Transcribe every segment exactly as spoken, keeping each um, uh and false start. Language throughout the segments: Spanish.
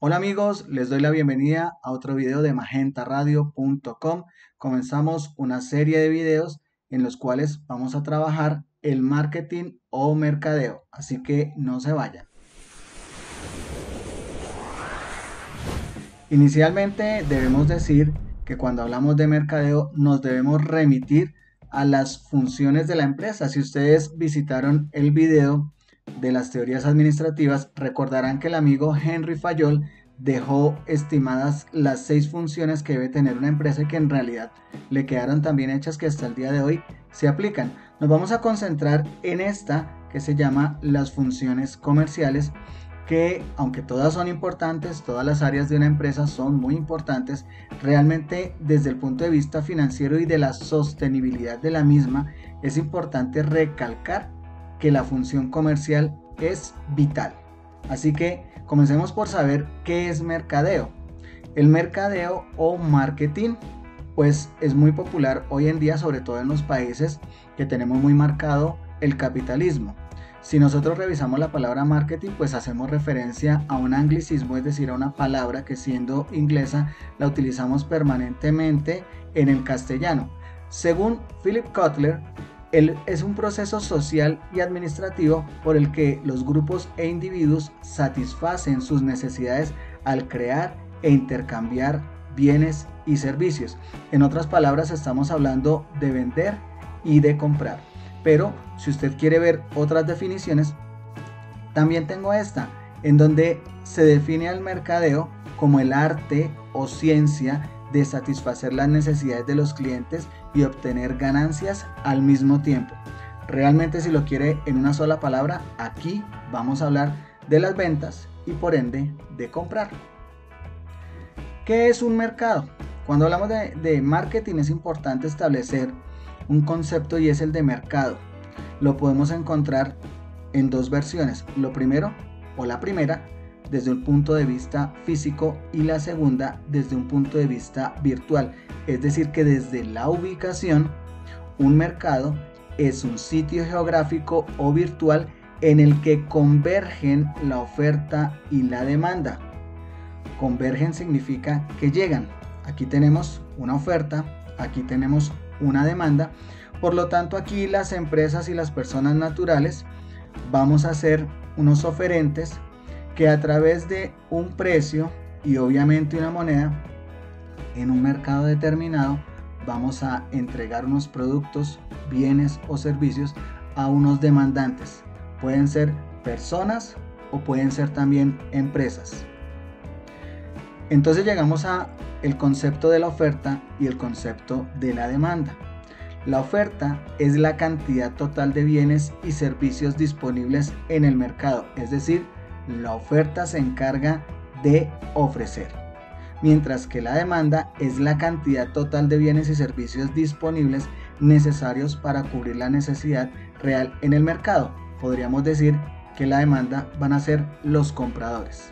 Hola amigos, les doy la bienvenida a otro video de magenta radio punto com. Comenzamos una serie de videos en los cuales vamos a trabajar el marketing o mercadeo, así que no se vayan. Inicialmente debemos decir que cuando hablamos de mercadeo nos debemos remitir a las funciones de la empresa. Si ustedes visitaron el video de las teorías administrativas, recordarán que el amigo Henry Fayol dejó estimadas las seis funciones que debe tener una empresa y que en realidad le quedaron tan bien hechas que hasta el día de hoy se aplican. Nos vamos a concentrar en esta que se llama las funciones comerciales, que aunque todas son importantes, todas las áreas de una empresa son muy importantes, realmente desde el punto de vista financiero y de la sostenibilidad de la misma, es importante recalcar que la función comercial es vital. Así que comencemos por saber qué es mercadeo. El mercadeo o marketing pues es muy popular hoy en día, sobre todo en los países que tenemos muy marcado el capitalismo. Si nosotros revisamos la palabra marketing, pues hacemos referencia a un anglicismo, es decir, a una palabra que siendo inglesa la utilizamos permanentemente en el castellano. Según Philip Kotler, el, es un proceso social y administrativo por el que los grupos e individuos satisfacen sus necesidades al crear e intercambiar bienes y servicios. En otras palabras, estamos hablando de vender y de comprar. Pero si usted quiere ver otras definiciones, también tengo esta, en donde se define al mercadeo como el arte o ciencia de satisfacer las necesidades de los clientes y obtener ganancias al mismo tiempo. Realmente, si lo quiere en una sola palabra, aquí vamos a hablar de las ventas y por ende de comprar. ¿Qué es un mercado? Cuando hablamos de, de marketing es importante establecer un concepto y es el de mercado. Lo podemos encontrar en dos versiones. Lo primero o la primera desde un punto de vista físico y la segunda desde un punto de vista virtual. Es decir, que desde la ubicación, un mercado es un sitio geográfico o virtual en el que convergen la oferta y la demanda. Convergen significa que llegan. Aquí tenemos una oferta, aquí tenemos una demanda. Por lo tanto, aquí las empresas y las personas naturales vamos a ser unos oferentes que a través de un precio y obviamente una moneda en un mercado determinado vamos a entregar unos productos, bienes o servicios a unos demandantes. Pueden ser personas o pueden ser también empresas. Entonces llegamos a el concepto de la oferta y el concepto de la demanda. La oferta es la cantidad total de bienes y servicios disponibles en el mercado, es decir, la oferta se encarga de ofrecer, mientras que la demanda es la cantidad total de bienes y servicios disponibles necesarios para cubrir la necesidad real en el mercado. Podríamos decir que la demanda van a ser los compradores.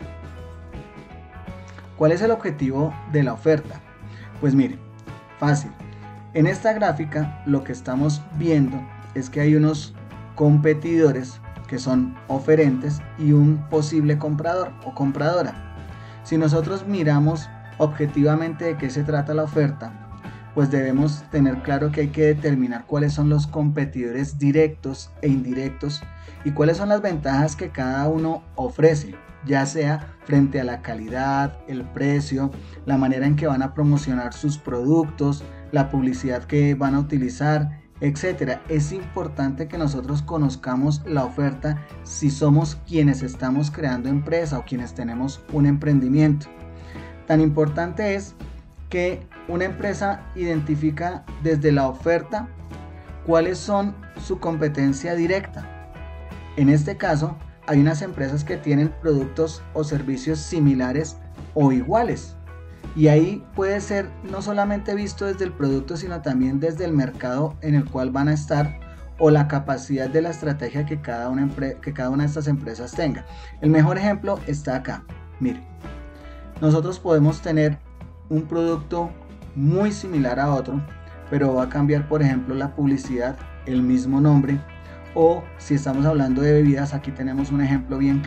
¿Cuál es el objetivo de la oferta? Pues mire, fácil. En esta gráfica lo que estamos viendo es que hay unos competidores que son oferentes y un posible comprador o compradora. Si nosotros miramos objetivamente de qué se trata la oferta, pues debemos tener claro que hay que determinar cuáles son los competidores directos e indirectos y cuáles son las ventajas que cada uno ofrece, ya sea frente a la calidad, el precio, la manera en que van a promocionar sus productos, la publicidad que van a utilizar, etcétera. Es importante que nosotros conozcamos la oferta si somos quienes estamos creando empresa o quienes tenemos un emprendimiento. Tan importante es que una empresa identifica desde la oferta cuáles son su competencia directa. En este caso, hay unas empresas que tienen productos o servicios similares o iguales. Y ahí puede ser no solamente visto desde el producto, sino también desde el mercado en el cual van a estar o la capacidad de la estrategia que cada una, que cada una de estas empresas tenga. El mejor ejemplo está acá. Mire, nosotros podemos tener un producto muy similar a otro, pero va a cambiar, por ejemplo, la publicidad, el mismo nombre, o si estamos hablando de bebidas, aquí tenemos un ejemplo bien claro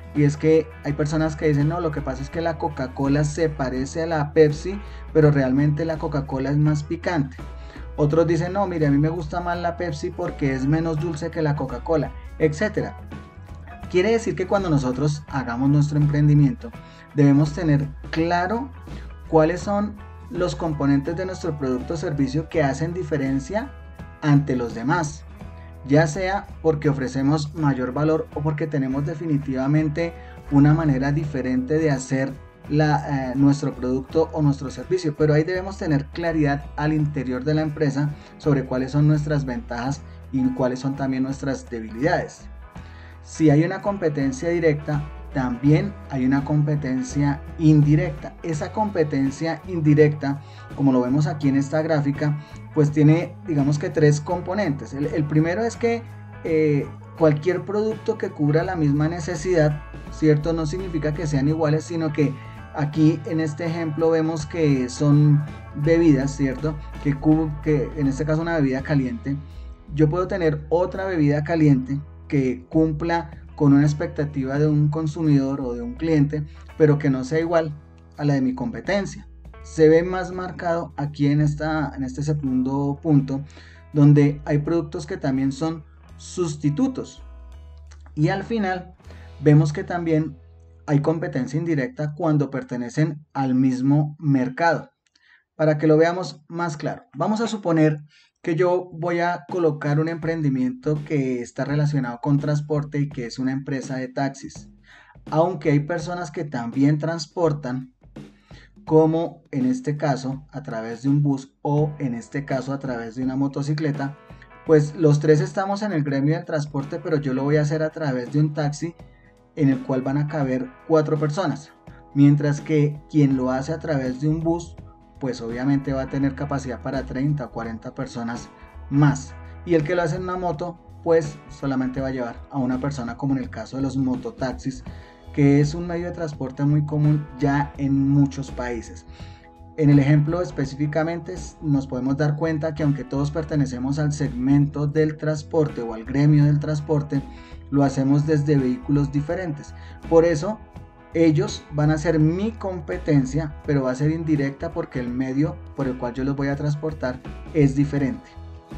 y es que hay personas que dicen, no, lo que pasa es que la Coca-Cola se parece a la Pepsi, pero realmente la Coca-Cola es más picante. Otros dicen, no, mire, a mí me gusta más la Pepsi porque es menos dulce que la Coca-Cola, etcétera. Quiere decir que cuando nosotros hagamos nuestro emprendimiento, debemos tener claro cuáles son los componentes de nuestro producto o servicio que hacen diferencia ante los demás, ya sea porque ofrecemos mayor valor o porque tenemos definitivamente una manera diferente de hacer la, eh, nuestro producto o nuestro servicio, pero ahí debemos tener claridad al interior de la empresa sobre cuáles son nuestras ventajas y cuáles son también nuestras debilidades. Si hay una competencia directa, también hay una competencia indirecta. Esa competencia indirecta, como lo vemos aquí en esta gráfica, pues tiene, digamos que tres componentes. El, el primero es que eh, cualquier producto que cubra la misma necesidad, ¿cierto? No significa que sean iguales, sino que aquí en este ejemplo vemos que son bebidas, ¿cierto? Que, que en este caso una bebida caliente. Yo puedo tener otra bebida caliente que cumpla con una expectativa de un consumidor o de un cliente, pero que no sea igual a la de mi competencia. Se ve más marcado aquí en, esta, en este segundo punto, donde hay productos que también son sustitutos. Y al final vemos que también hay competencia indirecta cuando pertenecen al mismo mercado. Para que lo veamos más claro, vamos a suponer que yo voy a colocar un emprendimiento que está relacionado con transporte y que es una empresa de taxis. Aunque hay personas que también transportan, como en este caso a través de un bus o en este caso a través de una motocicleta, pues los tres estamos en el gremio del transporte, pero yo lo voy a hacer a través de un taxi en el cual van a caber cuatro personas, mientras que quien lo hace a través de un bus pues obviamente va a tener capacidad para treinta o cuarenta personas más, y el que lo hace en una moto pues solamente va a llevar a una persona, como en el caso de los mototaxis, que es un medio de transporte muy común ya en muchos países. En el ejemplo específicamente nos podemos dar cuenta que aunque todos pertenecemos al segmento del transporte o al gremio del transporte, lo hacemos desde vehículos diferentes. Por eso ellos van a ser mi competencia, pero va a ser indirecta porque el medio por el cual yo los voy a transportar es diferente.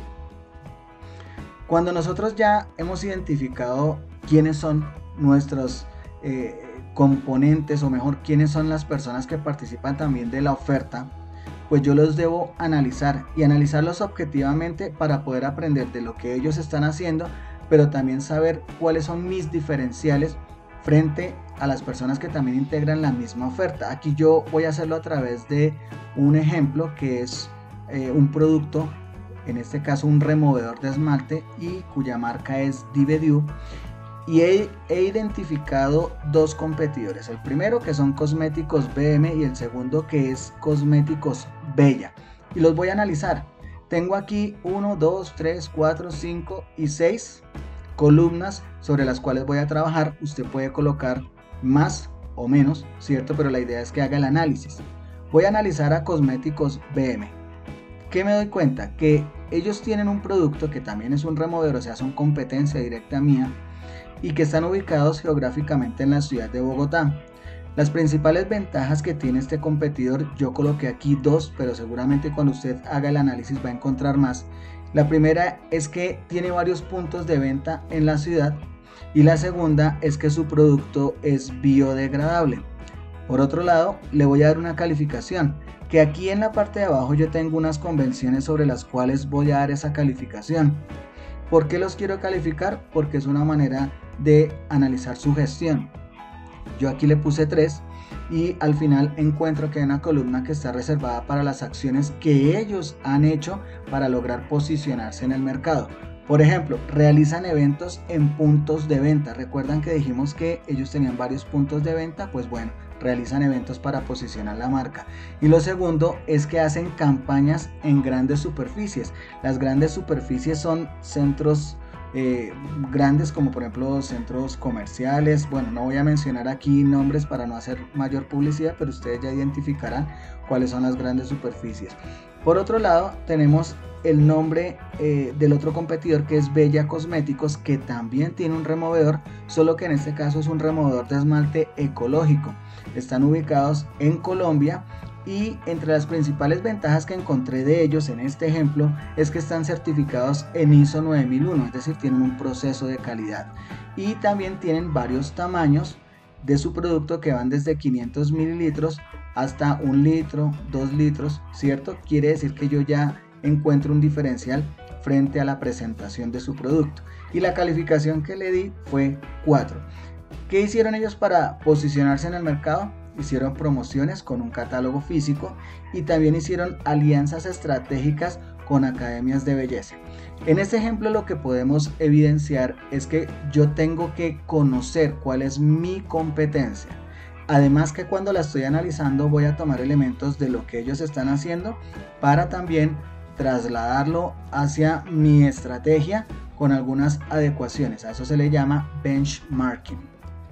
Cuando nosotros ya hemos identificado quiénes son nuestros eh, componentes, o mejor, quiénes son las personas que participan también de la oferta, pues yo los debo analizar y analizarlos objetivamente para poder aprender de lo que ellos están haciendo, pero también saber cuáles son mis diferenciales frente a las personas que también integran la misma oferta. Aquí yo voy a hacerlo a través de un ejemplo que es eh, un producto, en este caso un removedor de esmalte, y cuya marca es Divedew, y he, he identificado dos competidores. El primero que son Cosméticos B M y el segundo que es Cosméticos Bella, y los voy a analizar. Tengo aquí uno, dos, tres, cuatro, cinco y seis columnas sobre las cuales voy a trabajar. Usted puede colocar más o menos, ¿cierto? Pero la idea es que haga el análisis. Voy a analizar a Cosméticos B M. ¿Qué me doy cuenta? Que ellos tienen un producto que también es un removedor, o sea, son competencia directa mía, y que están ubicados geográficamente en la ciudad de Bogotá. Las principales ventajas que tiene este competidor, yo coloqué aquí dos, pero seguramente cuando usted haga el análisis va a encontrar más. La primera es que tiene varios puntos de venta en la ciudad, y la segunda es que su producto es biodegradable. Por otro lado, le voy a dar una calificación, que aquí en la parte de abajo yo tengo unas convenciones sobre las cuales voy a dar esa calificación. ¿Por qué los quiero calificar? Porque es una manera de analizar su gestión. Yo aquí le puse tres, y al final encuentro que hay una columna que está reservada para las acciones que ellos han hecho para lograr posicionarse en el mercado. Por ejemplo, realizan eventos en puntos de venta. ¿Recuerdan que dijimos que ellos tenían varios puntos de venta? Pues bueno, realizan eventos para posicionar la marca. Y lo segundo es que hacen campañas en grandes superficies. Las grandes superficies son centros eh, grandes como por ejemplo centros comerciales. Bueno, no voy a mencionar aquí nombres para no hacer mayor publicidad, pero ustedes ya identificarán cuáles son las grandes superficies. Por otro lado, tenemos el nombre eh, del otro competidor, que es Bella Cosméticos, que también tiene un removedor, solo que en este caso es un removedor de esmalte ecológico. Están ubicados en Colombia y entre las principales ventajas que encontré de ellos en este ejemplo es que están certificados en I S O nueve mil uno, es decir, tienen un proceso de calidad, y también tienen varios tamaños de su producto que van desde quinientos mililitros hasta un litro, dos litros, ¿cierto? Quiere decir que yo ya encuentro un diferencial frente a la presentación de su producto, y la calificación que le di fue cuatro. ¿Qué hicieron ellos para posicionarse en el mercado? Hicieron promociones con un catálogo físico y también hicieron alianzas estratégicas con academias de belleza. En este ejemplo lo que podemos evidenciar es que yo tengo que conocer cuál es mi competencia. Además que cuando la estoy analizando voy a tomar elementos de lo que ellos están haciendo para también trasladarlo hacia mi estrategia con algunas adecuaciones. A eso se le llama benchmarking.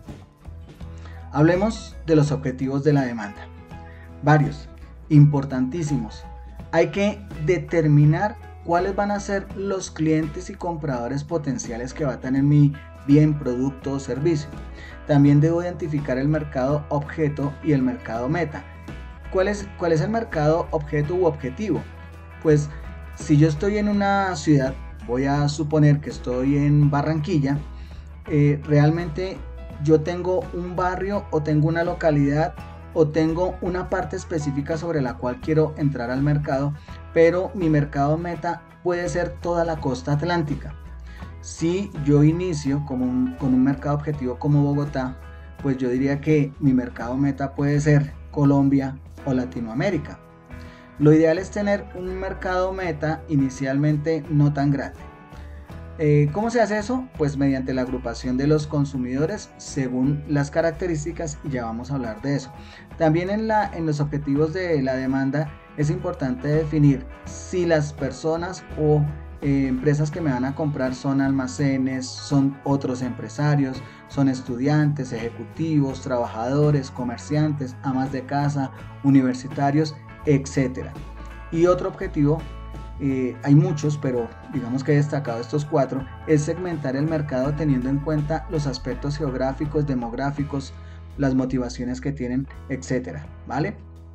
Hablemos de los objetivos de la demanda. Varios, importantísimos. Hay que determinar cuáles van a ser los clientes y compradores potenciales que va a tener mi bien, producto o servicio. También debo identificar el mercado objeto y el mercado meta. ¿Cuál es, cuál es el mercado objeto u objetivo? Pues si yo estoy en una ciudad, voy a suponer que estoy en Barranquilla, eh, realmente yo tengo un barrio o tengo una localidad o tengo una parte específica sobre la cual quiero entrar al mercado, pero mi mercado meta puede ser toda la costa atlántica. Si yo inicio como un, con un mercado objetivo como Bogotá, pues yo diría que mi mercado meta puede ser Colombia o Latinoamérica. Lo ideal es tener un mercado meta inicialmente no tan grande. Eh, ¿Cómo se hace eso? Pues mediante la agrupación de los consumidores según las características, y ya vamos a hablar de eso. También en, la, en los objetivos de la demanda es importante definir si las personas o eh, empresas que me van a comprar son almacenes, son otros empresarios, son estudiantes, ejecutivos, trabajadores, comerciantes, amas de casa, universitarios, etcétera. Y otro objetivo, Eh, hay muchos, pero digamos que he destacado estos cuatro, es segmentar el mercado teniendo en cuenta los aspectos geográficos, demográficos, las motivaciones que tienen, etcétera, ¿vale?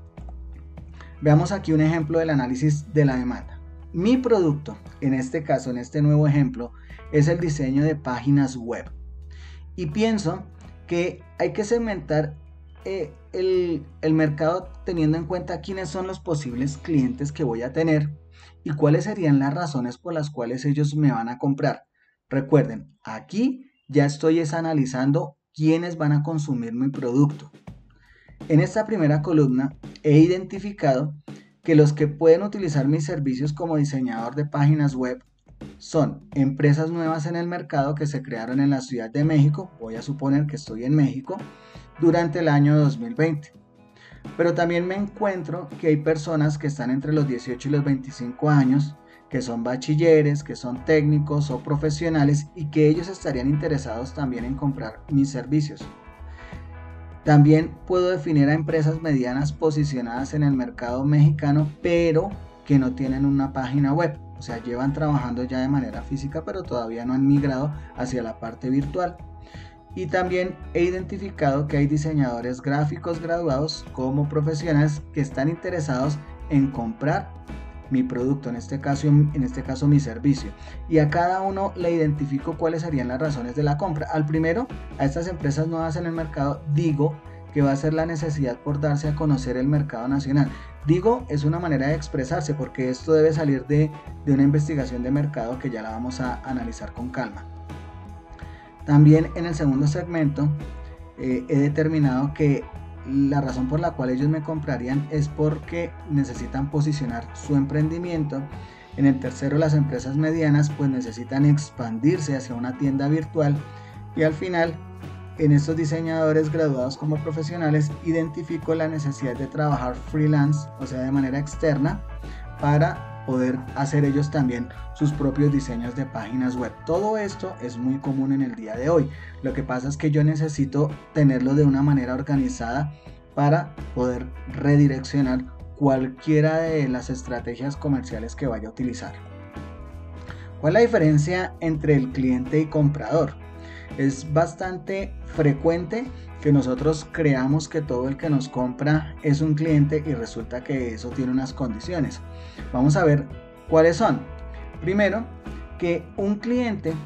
Veamos aquí un ejemplo del análisis de la demanda. Mi producto, en este caso, en este nuevo ejemplo, es el diseño de páginas web. Y pienso que hay que segmentar eh, el, el mercado teniendo en cuenta quiénes son los posibles clientes que voy a tener y cuáles serían las razones por las cuales ellos me van a comprar. Recuerden, aquí ya estoy es analizando quiénes van a consumir mi producto. En esta primera columna he identificado que los que pueden utilizar mis servicios como diseñador de páginas web son empresas nuevas en el mercado que se crearon en la Ciudad de México, voy a suponer que estoy en México, durante el año dos mil veinte. Pero también me encuentro que hay personas que están entre los dieciocho y los veinticinco años, que son bachilleres, que son técnicos o profesionales y que ellos estarían interesados también en comprar mis servicios. También puedo definir a empresas medianas posicionadas en el mercado mexicano, pero que no tienen una página web, o sea, llevan trabajando ya de manera física, pero todavía no han migrado hacia la parte virtual. Y también he identificado que hay diseñadores gráficos graduados como profesionales que están interesados en comprar mi producto, en este caso, en este caso mi servicio. Y a cada uno le identifico cuáles serían las razones de la compra. Al primero, a estas empresas nuevas en el mercado, digo que va a ser la necesidad por darse a conocer el mercado nacional. Digo, es una manera de expresarse porque esto debe salir de, de una investigación de mercado que ya la vamos a analizar con calma. También en el segundo segmento eh, he determinado que la razón por la cual ellos me comprarían es porque necesitan posicionar su emprendimiento. En el tercero, las empresas medianas pues necesitan expandirse hacia una tienda virtual. Y al final, en estos diseñadores graduados como profesionales, identifico la necesidad de trabajar freelance, o sea de manera externa, para poder hacer ellos también sus propios diseños de páginas web. Todo esto es muy común en el día de hoy. Lo que pasa es que yo necesito tenerlo de una manera organizada para poder redireccionar cualquiera de las estrategias comerciales que vaya a utilizar. ¿Cuál es la diferencia entre el cliente y comprador? Es bastante frecuente que nosotros creamos que todo el que nos compra es un cliente y resulta que eso tiene unas condiciones. Vamos a ver cuáles son. Primero, que un cliente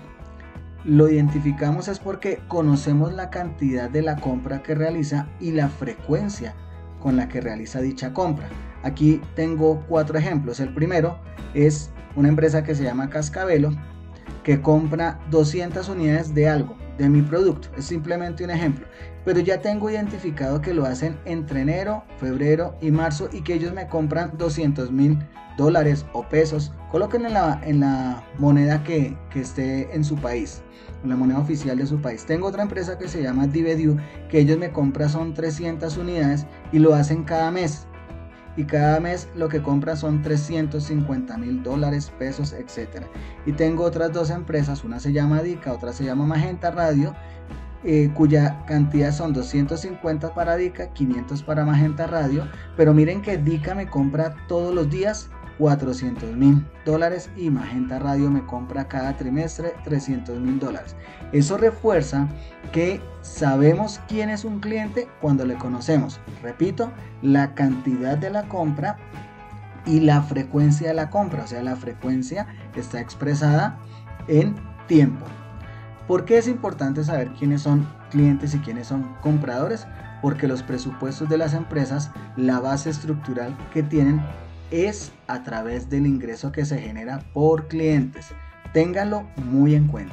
lo identificamos es porque conocemos la cantidad de la compra que realiza y la frecuencia con la que realiza dicha compra. Aquí tengo cuatro ejemplos. El primero es una empresa que se llama Cascabelo, que compra doscientas unidades de algo, de mi producto. Es simplemente un ejemplo, pero ya tengo identificado que lo hacen entre enero, febrero y marzo y que ellos me compran doscientos mil dólares o pesos. Colóquenlo en la, en la moneda que, que esté en su país, en la moneda oficial de su país. Tengo otra empresa que se llama Divedu, que ellos me compran son trescientas unidades y lo hacen cada mes. Y cada mes lo que compra son trescientos cincuenta mil dólares, pesos, etcétera. Y tengo otras dos empresas, una se llama Dica, otra se llama Magenta Radio, eh, cuya cantidad son doscientos cincuenta para Dica, quinientos para Magenta Radio, pero miren que Dica me compra todos los días cuatrocientos mil dólares y Magenta Radio me compra cada trimestre trescientos mil dólares. Eso refuerza que sabemos quién es un cliente cuando le conocemos. Repito, la cantidad de la compra y la frecuencia de la compra, o sea, la frecuencia está expresada en tiempo. ¿Por qué es importante saber quiénes son clientes y quiénes son compradores? Porque los presupuestos de las empresas, la base estructural que tienen es a través del ingreso que se genera por clientes. Ténganlo muy en cuenta.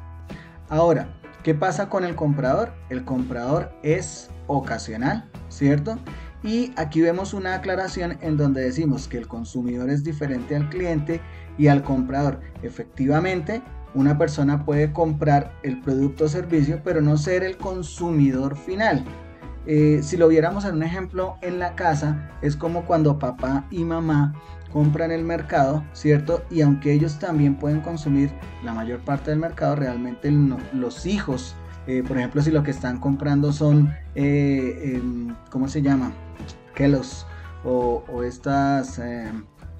Ahora, ¿qué pasa con el comprador? El comprador es ocasional, ¿cierto? Y aquí vemos una aclaración en donde decimos que el consumidor es diferente al cliente y al comprador. Efectivamente, una persona puede comprar el producto o servicio, pero no ser el consumidor final. Eh, si lo viéramos en un ejemplo en la casa, es como cuando papá y mamá compran el mercado, ¿cierto? Y aunque ellos también pueden consumir la mayor parte del mercado, realmente no, los hijos, eh, por ejemplo, si lo que están comprando son, eh, eh, ¿cómo se llama? Kellogg's o, o estas eh,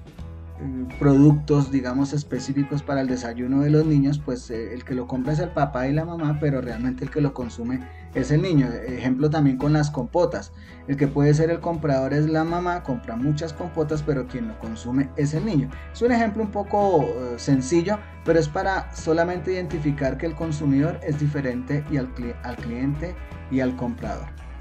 productos, digamos, específicos para el desayuno de los niños, pues eh, el que lo compra es el papá y la mamá, pero realmente el que lo consume es el niño. Ejemplo también con las compotas, el que puede ser el comprador es la mamá, compra muchas compotas, pero quien lo consume es el niño. Es un ejemplo un poco uh, sencillo, pero es para solamente identificar que el consumidor es diferente y al, cli al cliente y al comprador.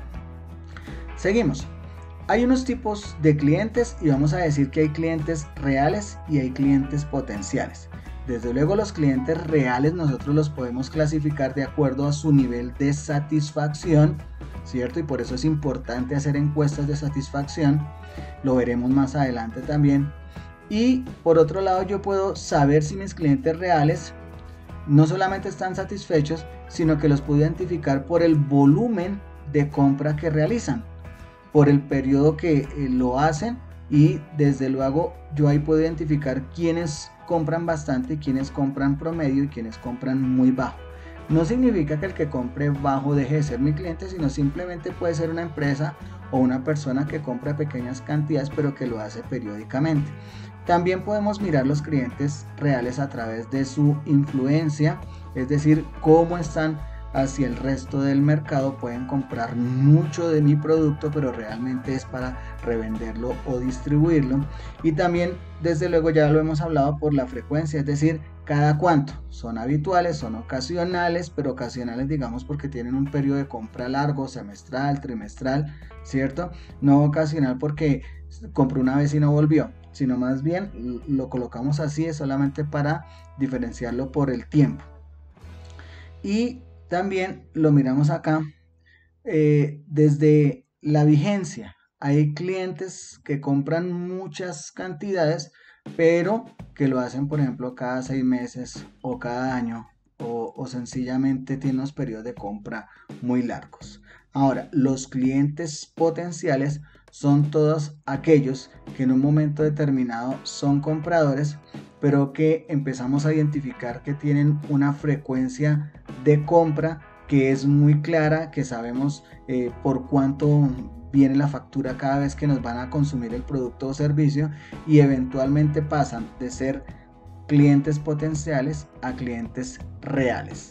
Seguimos. Hay unos tipos de clientes y vamos a decir que hay clientes reales y hay clientes potenciales. Desde luego los clientes reales nosotros los podemos clasificar de acuerdo a su nivel de satisfacción, ¿cierto? Y por eso es importante hacer encuestas de satisfacción, lo veremos más adelante también. Y por otro lado yo puedo saber si mis clientes reales no solamente están satisfechos, sino que los puedo identificar por el volumen de compra que realizan, por el periodo que eh, lo hacen, y desde luego yo ahí puedo identificar quiénes compran bastante y quiénes compran promedio y quiénes compran muy bajo. No significa que el que compre bajo deje de ser mi cliente, sino simplemente puede ser una empresa o una persona que compra pequeñas cantidades pero que lo hace periódicamente. También podemos mirar los clientes reales a través de su influencia, es decir, cómo están hacia el resto del mercado. Pueden comprar mucho de mi producto, pero realmente es para revenderlo o distribuirlo. Y también, desde luego, ya lo hemos hablado por la frecuencia, es decir, cada cuánto. Son habituales, son ocasionales, pero ocasionales, digamos, porque tienen un periodo de compra largo, semestral, trimestral, ¿cierto? No ocasional porque compró una vez y no volvió, sino más bien lo colocamos así, es solamente para diferenciarlo por el tiempo. Y también lo miramos acá eh, desde la vigencia. Hay clientes que compran muchas cantidades, pero que lo hacen, por ejemplo, cada seis meses o cada año, o, o sencillamente tienen unos periodos de compra muy largos. Ahora, los clientes potenciales son todos aquellos que en un momento determinado son compradores, pero que empezamos a identificar que tienen una frecuencia de compra que es muy clara, que sabemos eh, por cuánto viene la factura cada vez que nos van a consumir el producto o servicio, y eventualmente pasan de ser clientes potenciales a clientes reales.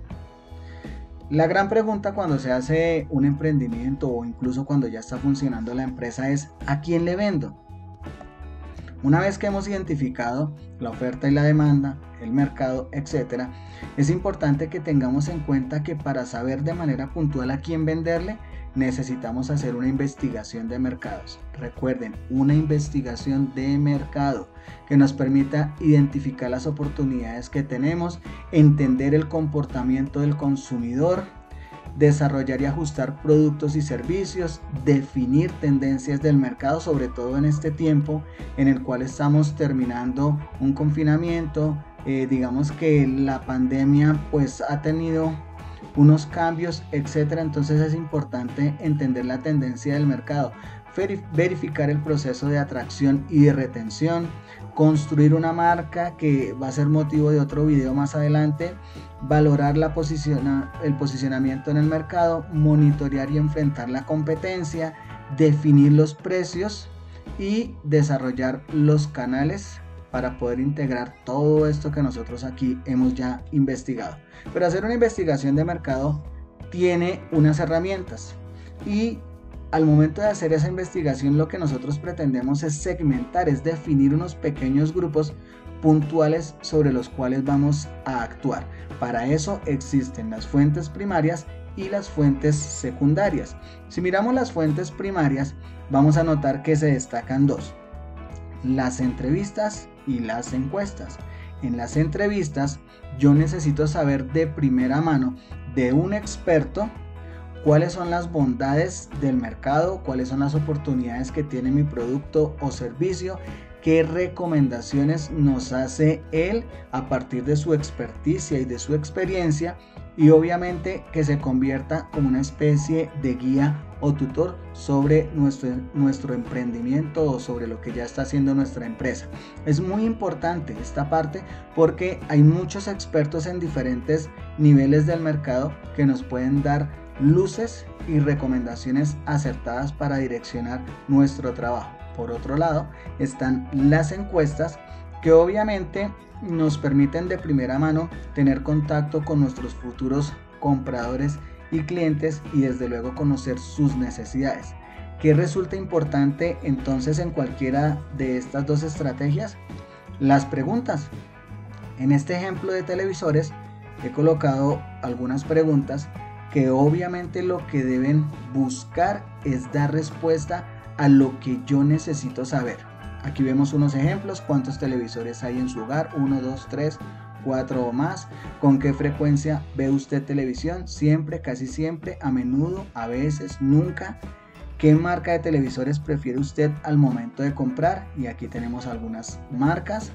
La gran pregunta cuando se hace un emprendimiento o incluso cuando ya está funcionando la empresa es: ¿a quién le vendo? Una vez que hemos identificado la oferta y la demanda, el mercado, etcétera, es importante que tengamos en cuenta que para saber de manera puntual a quién venderle, necesitamos hacer una investigación de mercados. Recuerden, una investigación de mercado que nos permita identificar las oportunidades que tenemos, entender el comportamiento del consumidor, desarrollar y ajustar productos y servicios, definir tendencias del mercado, sobre todo en este tiempo en el cual estamos terminando un confinamiento. Eh, digamos que la pandemia pues ha tenido unos cambios, etcétera. Entonces es importante entender la tendencia del mercado, verificar el proceso de atracción y de retención, construir una marca que va a ser motivo de otro video más adelante, valorar la posiciona, el posicionamiento en el mercado, monitorear y enfrentar la competencia, definir los precios y desarrollar los canales para poder integrar todo esto que nosotros aquí hemos ya investigado. Pero hacer una investigación de mercado tiene unas herramientas, y al momento de hacer esa investigación lo que nosotros pretendemos es segmentar, es definir unos pequeños grupos puntuales sobre los cuales vamos a actuar. Para eso existen las fuentes primarias y las fuentes secundarias. Si miramos las fuentes primarias, vamos a notar que se destacan dos: las entrevistas y las encuestas. En las entrevistas yo necesito saber de primera mano de un experto cuáles son las bondades del mercado, cuáles son las oportunidades que tiene mi producto o servicio, qué recomendaciones nos hace él a partir de su experticia y de su experiencia, y obviamente que se convierta como una especie de guía o tutor sobre nuestro, nuestro emprendimiento o sobre lo que ya está haciendo nuestra empresa. Es muy importante esta parte porque hay muchos expertos en diferentes niveles del mercado que nos pueden dar luces y recomendaciones acertadas para direccionar nuestro trabajo. Por otro lado están las encuestas, que obviamente nos permiten de primera mano tener contacto con nuestros futuros compradores y clientes y desde luego conocer sus necesidades. ¿Qué resulta importante entonces en cualquiera de estas dos estrategias? Las preguntas. En este ejemplo de televisores he colocado algunas preguntas que obviamente lo que deben buscar es dar respuesta a lo que yo necesito saber. Aquí vemos unos ejemplos: cuántos televisores hay en su hogar, uno, dos, tres, cuatro o más, con qué frecuencia ve usted televisión, siempre, casi siempre, a menudo, a veces, nunca, qué marca de televisores prefiere usted al momento de comprar, y aquí tenemos algunas marcas.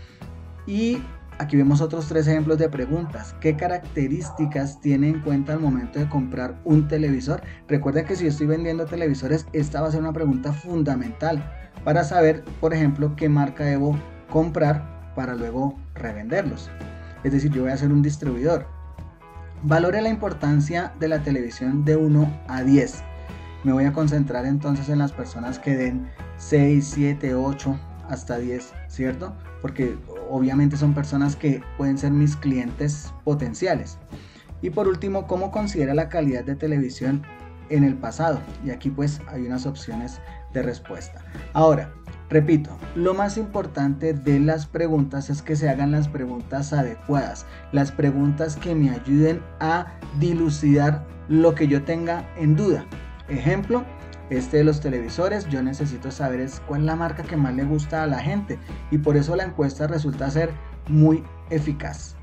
Y aquí vemos otros tres ejemplos de preguntas: ¿qué características tiene en cuenta al momento de comprar un televisor? Recuerda que si yo estoy vendiendo televisores, esta va a ser una pregunta fundamental para saber, por ejemplo, qué marca debo comprar para luego revenderlos. Es decir, yo voy a ser un distribuidor. Valore la importancia de la televisión de uno a diez. Me voy a concentrar entonces en las personas que den seis, siete, ocho hasta diez, ¿cierto? Porque obviamente son personas que pueden ser mis clientes potenciales. Y por último, ¿cómo considera la calidad de televisión en el pasado? Y aquí pues hay unas opciones de respuesta. Ahora, repito, lo más importante de las preguntas es que se hagan las preguntas adecuadas, las preguntas que me ayuden a dilucidar lo que yo tenga en duda. Ejemplo, este de los televisores, yo necesito saber es cuál es la marca que más le gusta a la gente, y por eso la encuesta resulta ser muy eficaz.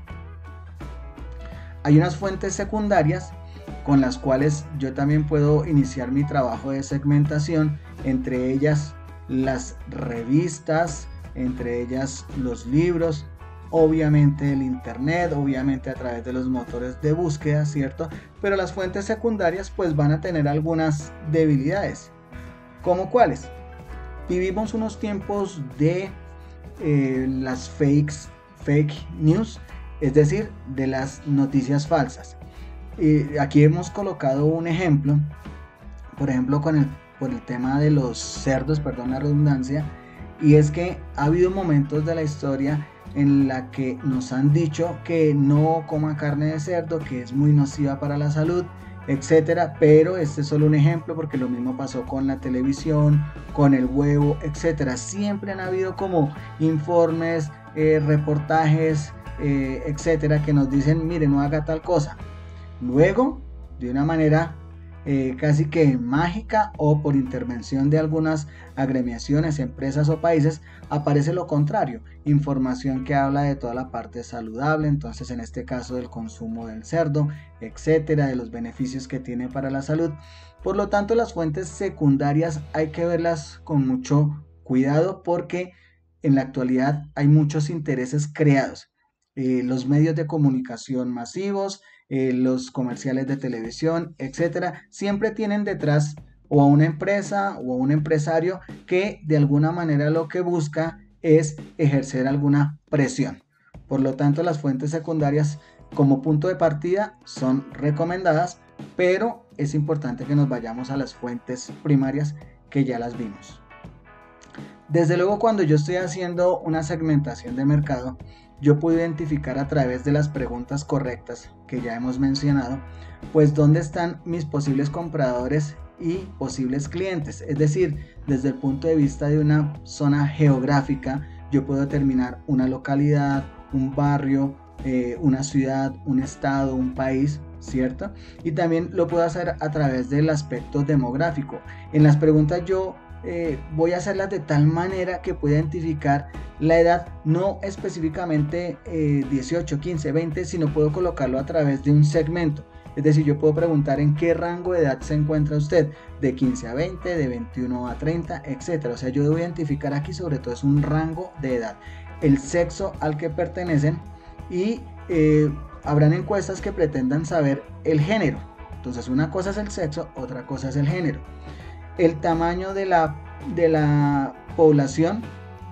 Hay unas fuentes secundarias con las cuales yo también puedo iniciar mi trabajo de segmentación, entre ellas las revistas, entre ellas los libros, obviamente el internet, obviamente a través de los motores de búsqueda, ¿cierto? Pero las fuentes secundarias pues van a tener algunas debilidades. ¿Cómo cuáles? Vivimos unos tiempos de eh, las fakes, fake news, es decir, de las noticias falsas. Y aquí hemos colocado un ejemplo, por ejemplo, con el, por el tema de los cerdos, perdón la redundancia, y es que ha habido momentos de la historia en la que nos han dicho que no coma carne de cerdo, que es muy nociva para la salud, etcétera, pero este es solo un ejemplo porque lo mismo pasó con la televisión, con el huevo, etcétera. Siempre han habido como informes, eh, reportajes, eh, etcétera, que nos dicen, mire, no haga tal cosa. Luego, de una manera eh, casi que mágica o por intervención de algunas agremiaciones, empresas o países, aparece lo contrario, información que habla de toda la parte saludable, entonces en este caso del consumo del cerdo, etcétera, de los beneficios que tiene para la salud. Por lo tanto, las fuentes secundarias hay que verlas con mucho cuidado porque en la actualidad hay muchos intereses creados. Eh, los medios de comunicación masivos, eh, los comerciales de televisión, etcétera, siempre tienen detrás o a una empresa o a un empresario que de alguna manera lo que busca es ejercer alguna presión. Por lo tanto, las fuentes secundarias como punto de partida son recomendadas, pero es importante que nos vayamos a las fuentes primarias que ya las vimos. Desde luego, cuando yo estoy haciendo una segmentación de mercado, yo puedo identificar a través de las preguntas correctas que ya hemos mencionado, pues dónde están mis posibles compradores y posibles clientes. Es decir, desde el punto de vista de una zona geográfica, yo puedo determinar una localidad, un barrio, eh, una ciudad, un estado, un país, ¿cierto? Y también lo puedo hacer a través del aspecto demográfico. En las preguntas yo Eh, voy a hacerlas de tal manera que pueda identificar la edad, no específicamente eh, dieciocho, quince, veinte, sino puedo colocarlo a través de un segmento. Es decir, yo puedo preguntar en qué rango de edad se encuentra usted, de quince a veinte, de veintiuno a treinta, etcétera. O sea, yo debo identificar aquí sobre todo es un rango de edad, el sexo al que pertenecen y eh, habrán encuestas que pretendan saber el género. Entonces, una cosa es el sexo, otra cosa es el género. El tamaño de la, de la población,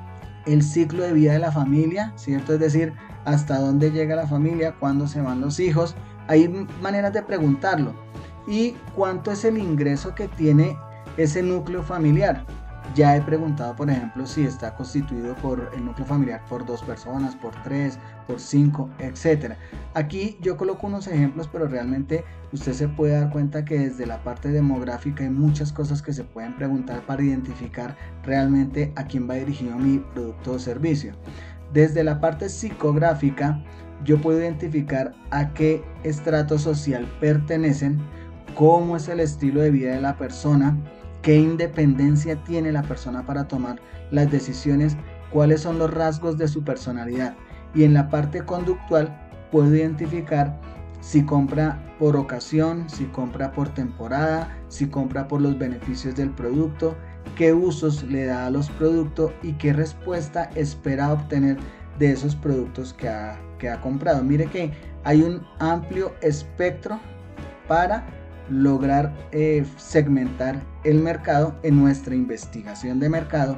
el ciclo de vida de la familia, ¿cierto? Es decir, hasta dónde llega la familia, cuándo se van los hijos. Hay maneras de preguntarlo. ¿Y cuánto es el ingreso que tiene ese núcleo familiar? Ya he preguntado, por ejemplo, si está constituido por el núcleo familiar por dos personas, por tres, por cinco, etcétera. Aquí yo coloco unos ejemplos, pero realmente usted se puede dar cuenta que desde la parte demográfica hay muchas cosas que se pueden preguntar para identificar realmente a quién va dirigido mi producto o servicio. Desde la parte psicográfica, yo puedo identificar a qué estrato social pertenecen, cómo es el estilo de vida de la persona, qué independencia tiene la persona para tomar las decisiones, cuáles son los rasgos de su personalidad. Y en la parte conductual puedo identificar si compra por ocasión, si compra por temporada, si compra por los beneficios del producto, qué usos le da a los productos y qué respuesta espera obtener de esos productos que ha, que ha comprado. Mire que hay un amplio espectro para lograr eh, segmentar el mercado en nuestra investigación de mercado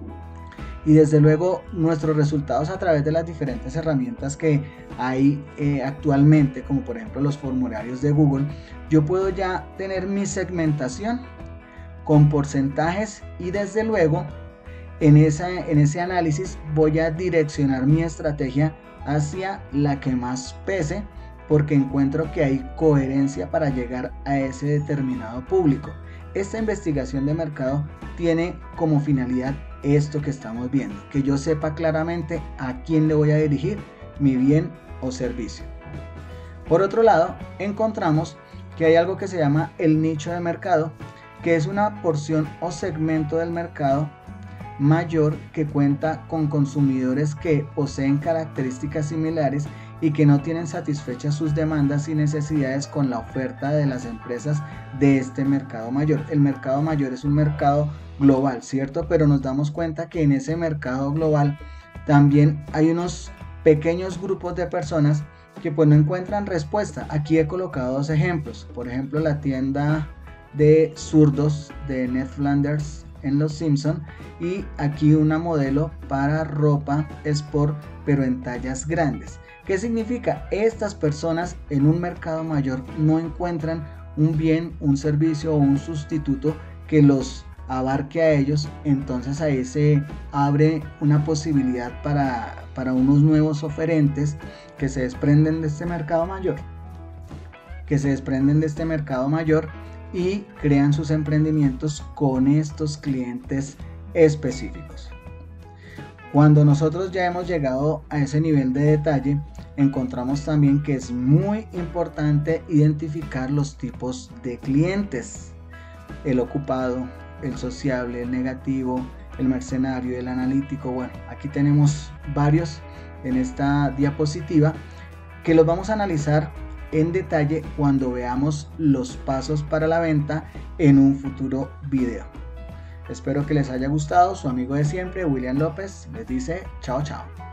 y desde luego nuestros resultados a través de las diferentes herramientas que hay eh, actualmente, como por ejemplo los formularios de Google. Yo puedo ya tener mi segmentación con porcentajes y desde luego en, esa, en ese análisis voy a direccionar mi estrategia hacia la que más pese, porque encuentro que hay coherencia para llegar a ese determinado público. Esta investigación de mercado tiene como finalidad esto que estamos viendo, que yo sepa claramente a quién le voy a dirigir mi bien o servicio. Por otro lado, encontramos que hay algo que se llama el nicho de mercado, que es una porción o segmento del mercado mayor que cuenta con consumidores que poseen características similares y que no tienen satisfechas sus demandas y necesidades con la oferta de las empresas de este mercado mayor. El mercado mayor es un mercado global, ¿cierto? Pero nos damos cuenta que en ese mercado global también hay unos pequeños grupos de personas que pues no encuentran respuesta. Aquí he colocado dos ejemplos. Por ejemplo, la tienda de zurdos de Ned Flanders en Los Simpson, y aquí una modelo para ropa sport pero en tallas grandes. ¿Qué significa? Estas personas en un mercado mayor no encuentran un bien, un servicio o un sustituto que los abarque a ellos, entonces ahí se abre una posibilidad para, para unos nuevos oferentes que se desprenden de este mercado mayor, que se desprenden de este mercado mayor y crean sus emprendimientos con estos clientes específicos. Cuando nosotros ya hemos llegado a ese nivel de detalle, encontramos también que es muy importante identificar los tipos de clientes: el ocupado, el sociable, el negativo, el mercenario, el analítico. Bueno, aquí tenemos varios en esta diapositiva que los vamos a analizar en detalle cuando veamos los pasos para la venta en un futuro video. Espero que les haya gustado. Su amigo de siempre, William López, les dice chao chao.